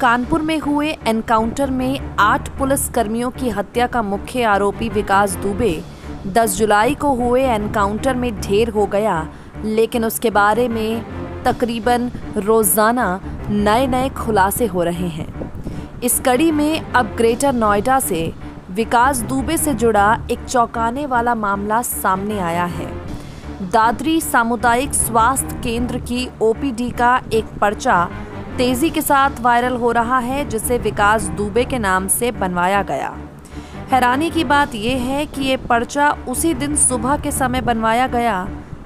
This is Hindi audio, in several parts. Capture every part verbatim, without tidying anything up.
कानपुर में हुए एनकाउंटर में आठ पुलिस कर्मियों की हत्या का मुख्य आरोपी विकास दुबे दस जुलाई को हुए एनकाउंटर में ढेर हो गया, लेकिन उसके बारे में तकरीबन रोजाना नए नए खुलासे हो रहे हैं। इस कड़ी में अब ग्रेटर नोएडा से विकास दुबे से जुड़ा एक चौंकाने वाला मामला सामने आया है। दादरी सामुदायिक स्वास्थ्य केंद्र की ओपीडी का एक पर्चा तेजी के साथ वायरल हो रहा है, जिसे विकास दुबे के नाम से बनवाया गया। हैरानी की बात यह है कि ये पर्चा उसी दिन सुबह के समय बनवाया गया।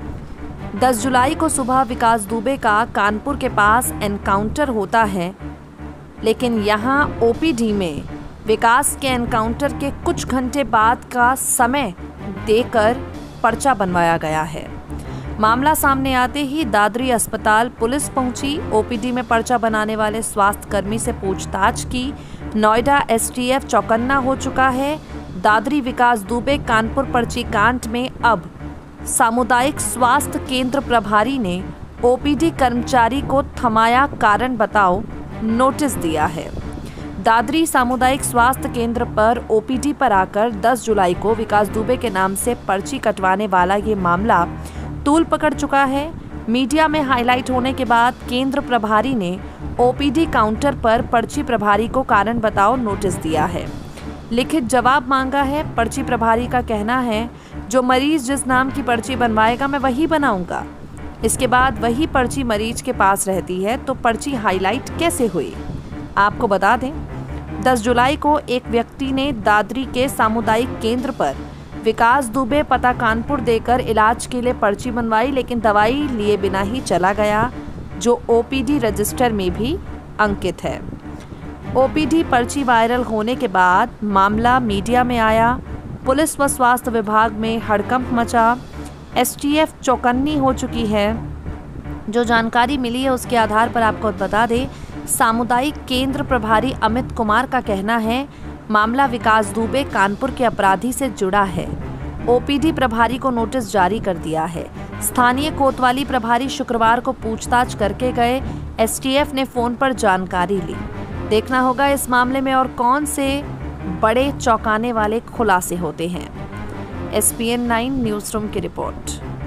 दस जुलाई को सुबह विकास दुबे का कानपुर के पास एनकाउंटर होता है, लेकिन यहाँ ओपीडी में विकास के एनकाउंटर के कुछ घंटे बाद का समय देकर पर्चा बनवाया गया है। मामला सामने आते ही दादरी अस्पताल पुलिस पहुंची। ओपीडी में पर्चा बनाने वाले स्वास्थ्य कर्मी से पूछताछ की। नोएडा एसटीएफ चौकन्ना हो चुका है। दादरी विकास दुबे कानपुर पर्ची कांड में अब सामुदायिक स्वास्थ्य केंद्र प्रभारी ने ओपीडी कर्मचारी को थमाया, कारण बताओ नोटिस दिया है। दादरी सामुदायिक स्वास्थ्य केंद्र पर ओपीडी पर आकर दस जुलाई को विकास दुबे के नाम से पर्ची कटवाने वाला ये मामला तूल पकड़ चुका है। मीडिया में हाईलाइट होने के बाद केंद्र प्रभारी ने ओपीडी काउंटर पर पर्ची प्रभारी को कारण बताओ नोटिस दिया है। लिखित जवाब मांगा है। पर्ची प्रभारी का कहना है, जो मरीज जिस नाम की पर्ची बनवाएगा मैं वही बनाऊंगा। इसके बाद वही पर्ची मरीज के पास रहती है, तो पर्ची हाईलाइट कैसे हुई? आपको बता दें, दस जुलाई को एक व्यक्ति ने दादरी के सामुदायिक केंद्र पर विकास दुबे पता कानपुर देकर इलाज के लिए पर्ची बनवाई, लेकिन दवाई लिए बिना ही चला गया, जो ओपीडी रजिस्टर में भी अंकित है। ओपीडी पर्ची वायरल होने के बाद मामला मीडिया में आया। पुलिस व स्वास्थ्य विभाग में हड़कंप मचा। एसटीएफ चौकन्नी हो चुकी है। जो जानकारी मिली है उसके आधार पर आपको बता दें, सामुदायिक केंद्र प्रभारी अमित कुमार का कहना है, मामला विकास दुबे कानपुर के अपराधी से जुड़ा है। ओपीडी प्रभारी को नोटिस जारी कर दिया है। स्थानीय कोतवाली प्रभारी शुक्रवार को पूछताछ करके गए। एसटीएफ ने फोन पर जानकारी ली। देखना होगा इस मामले में और कौन से बड़े चौंकाने वाले खुलासे होते हैं। एसपीएन नाइन न्यूज़ रूम की रिपोर्ट।